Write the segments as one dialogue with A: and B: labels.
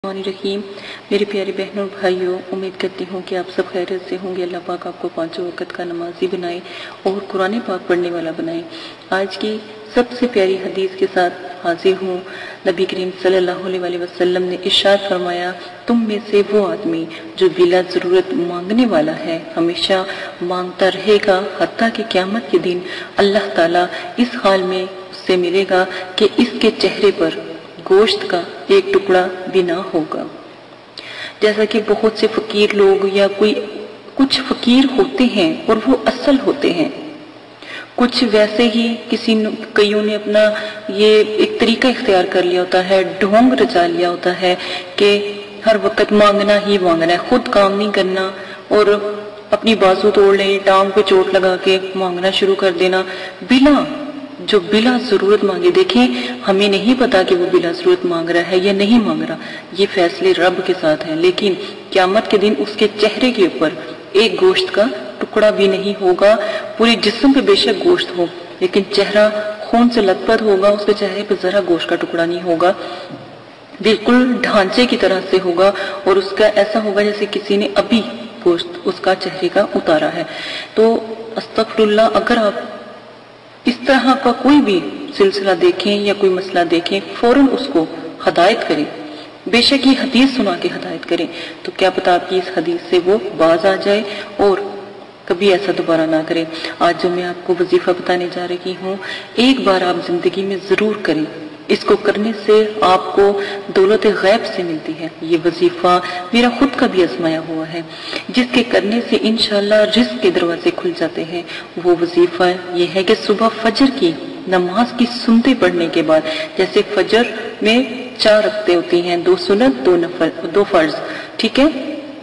A: रहीम। मेरे प्यारे बहनों और भाइयों, उम्मीद करती हूँ कि आप सब खैरियत से होंगे। अल्लाह पाक आपको पांचों वक़्त का नमाजी बनाए और कुरान पाक पढ़ने वाला बनाए। आज की सबसे प्यारी हदीस के साथ हाजिर हूँ। नबी करीम सल्लल्लाहु अलैहि वसल्लम ने इरशाद फरमाया, तुम में से वो आदमी जो बिला ज़रूरत मांगने वाला है हमेशा मांगता रहेगा, हत्ता कि क़यामत के दिन अल्लाह ताला इस हाल में उससे मिलेगा कि इसके चेहरे पर गोश्त का एक टुकड़ा भी ना होगा। जैसा कि बहुत से फकीर लोग या कुछ फकीर होते हैं और वो असल होते हैं, कुछ वैसे ही कईयों ने अपना ये एक तरीका इख्तियार कर लिया होता है, ढोंग रचा लिया होता है कि हर वक्त मांगना ही मांगना है, खुद काम नहीं करना और अपनी बाजू तोड़ लेनी, टांग पे चोट लगा के मांगना शुरू कर देना जो बिला जरूरत मांगे। देखें, हमें नहीं पता कि वो बिला जरूरत मांग रहा है या नहीं मांग रहा, ये फैसले रब के साथ है। लेकिन क़यामत के दिन उसके चेहरे के ऊपर एक गोश्त का टुकड़ा भी नहीं होगा। पूरे जिस्म पे बेशक गोश्त हो, लेकिन चेहरा खून से लथपथ होगा, उसके चेहरे पे जरा गोश्त का टुकड़ा नहीं होगा, बिल्कुल ढांचे की तरह से होगा और उसका ऐसा होगा जैसे किसी ने अभी गोश्त उसका चेहरे का उतारा है। तो अस्तगफिरुल्लाह, अगर आप इस तरह का कोई भी सिलसिला देखें या कोई मसला देखें, फौरन उसको हदायत करें, बेशक ये हदीस सुना के हदायत करें, तो क्या पता आपकी इस हदीस से वो बाज आ जाए और कभी ऐसा दोबारा ना करें। आज जो मैं आपको वजीफा बताने जा रही हूँ, एक बार आप जिंदगी में जरूर करें। इसको करने से आपको दौलत गैब से मिलती है। ये वजीफा मेरा खुद का भी आजमाया हुआ है, जिसके करने से इंशाअल्लाह रिज़्क़ के दरवाजे खुल जाते हैं। वो वजीफा ये है कि सुबह फजर की नमाज की सुनते पढ़ने के बाद, जैसे फजर में 4 रकातें होती हैं, 2 सुन्नत 2 फर्ज, ठीक है,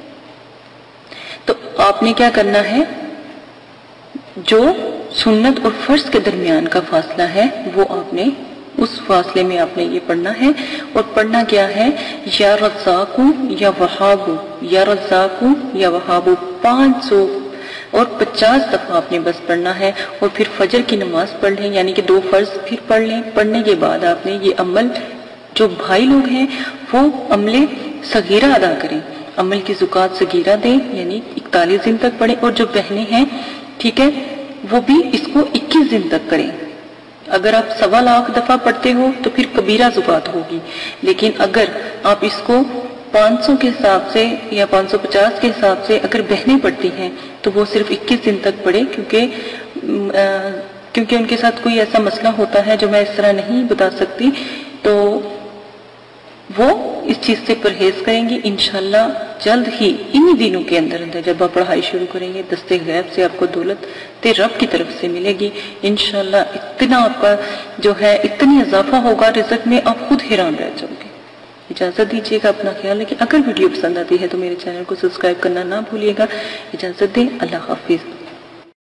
A: तो आपने क्या करना है, जो सुन्नत और फर्ज के दरमियान का फासला है वो आपने उस फासले में आपने ये पढ़ना है। और पढ़ना क्या है, या रज़्ज़ाक़ु या वहाबु, या रज़्ज़ाक़ु या वहाबु 550 दफा आपने बस पढ़ना है। और फिर फजर की नमाज पढ़ लें, यानी कि 2 फर्ज फिर पढ़ लें। पढ़ने के बाद आपने ये अमल, जो भाई लोग हैं वो अमले सगीरा अदा करें, अमल की ज़ुकात सगीरा दें, यानी 41 दिन तक पढ़ें। और जो बहनें हैं, ठीक है, वो भी इसको 21 दिन तक करें। अगर आप 1.25 लाख दफा पढ़ते हो तो फिर कबीरा ज़ुकात होगी, लेकिन अगर आप इसको 500 के हिसाब से या 550 के हिसाब से अगर बहनें पढ़ती हैं तो वो सिर्फ 21 दिन तक पढ़े, क्योंकि उनके साथ कोई ऐसा मसला होता है जो मैं इस तरह नहीं बता सकती, तो वो इस चीज से परहेज करेंगी। इंशाल्लाह जल्द ही इन्हीं दिनों के अंदर जब आप पढ़ाई शुरू करेंगे, दस्ते गैब से आपको दौलत रब की तरफ से मिलेगी। इंशाल्लाह इतना आपका जो है इतनी इजाफा होगा रिज़्क़ में, आप खुद हैरान रह जाओगे। इजाजत दीजिएगा, अपना ख्याल रखिए। अगर वीडियो पसंद आती है तो मेरे चैनल को सब्सक्राइब करना ना भूलिएगा। इजाजत दें, अल्लाह हाफिज।